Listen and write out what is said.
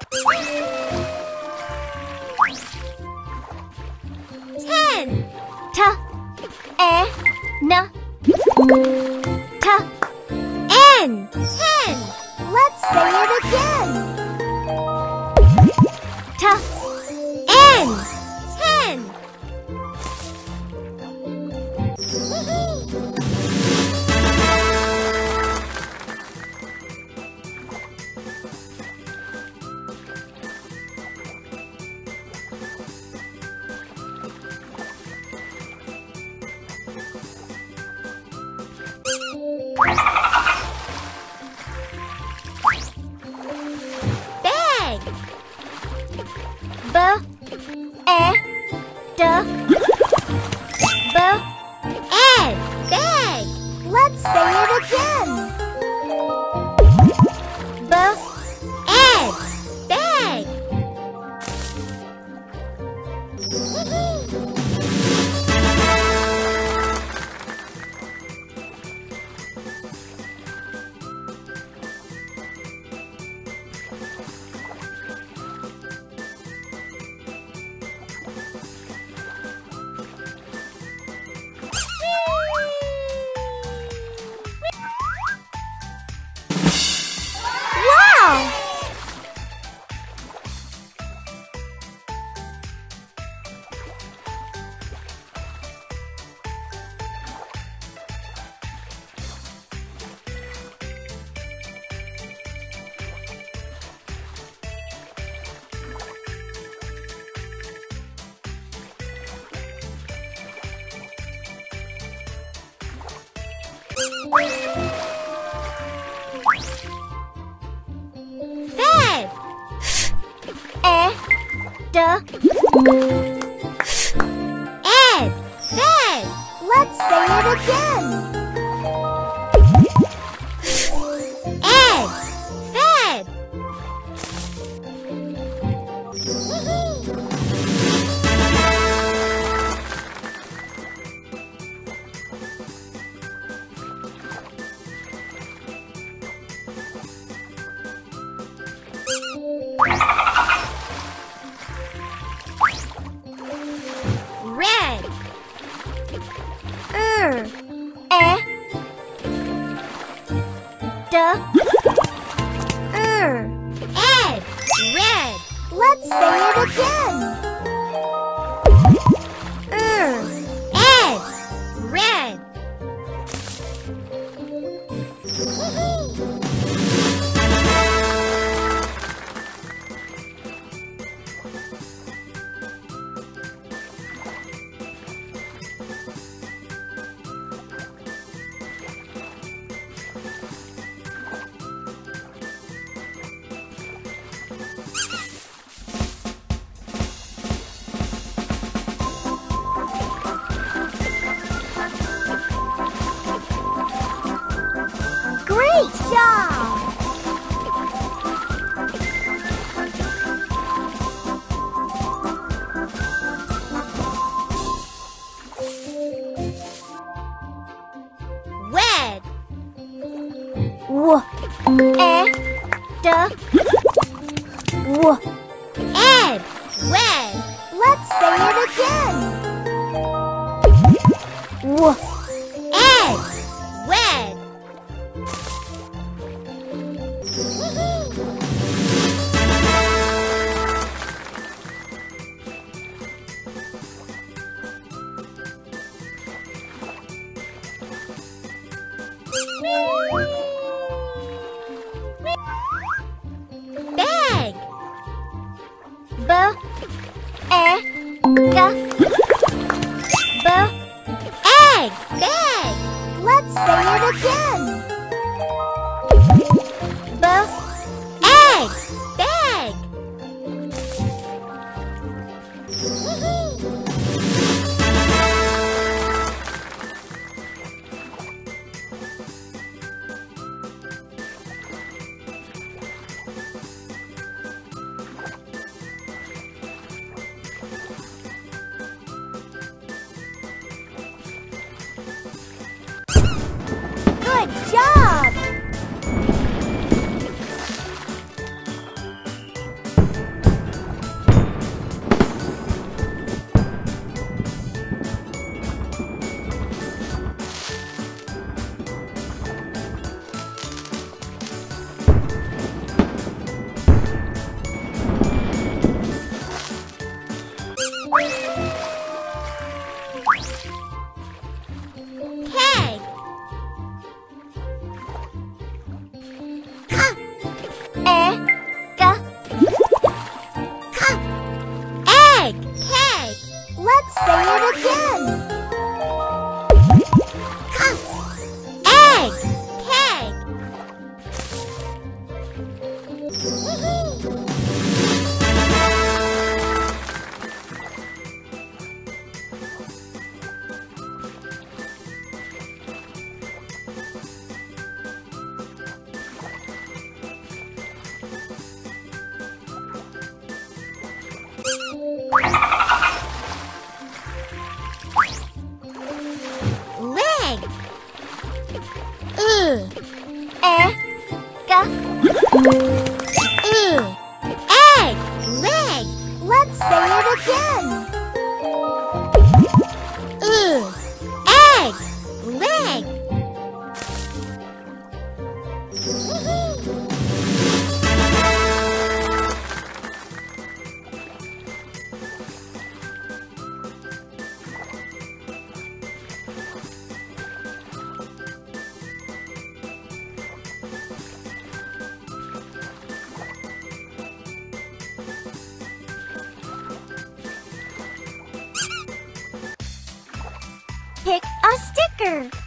10. N. 10. Let's say it again. N. 10. Bag. B-A-D. Bag. Let's say it again. Bag. Wow! Bed. Ed. Bed. Let's say it again. Ed. Bed. Red. Ed. Red. Let's say it again. Ed. Red. Great job! Wed. Ed. Wed. Let's say it again. Ed. Wed. Bag. Egg. Bag. Let's say it again. Egg. Bag. Good job! Let's say it again. Egg, pig. Leg. Egg, leg. Let's say it again. Egg, leg. Pick a sticker.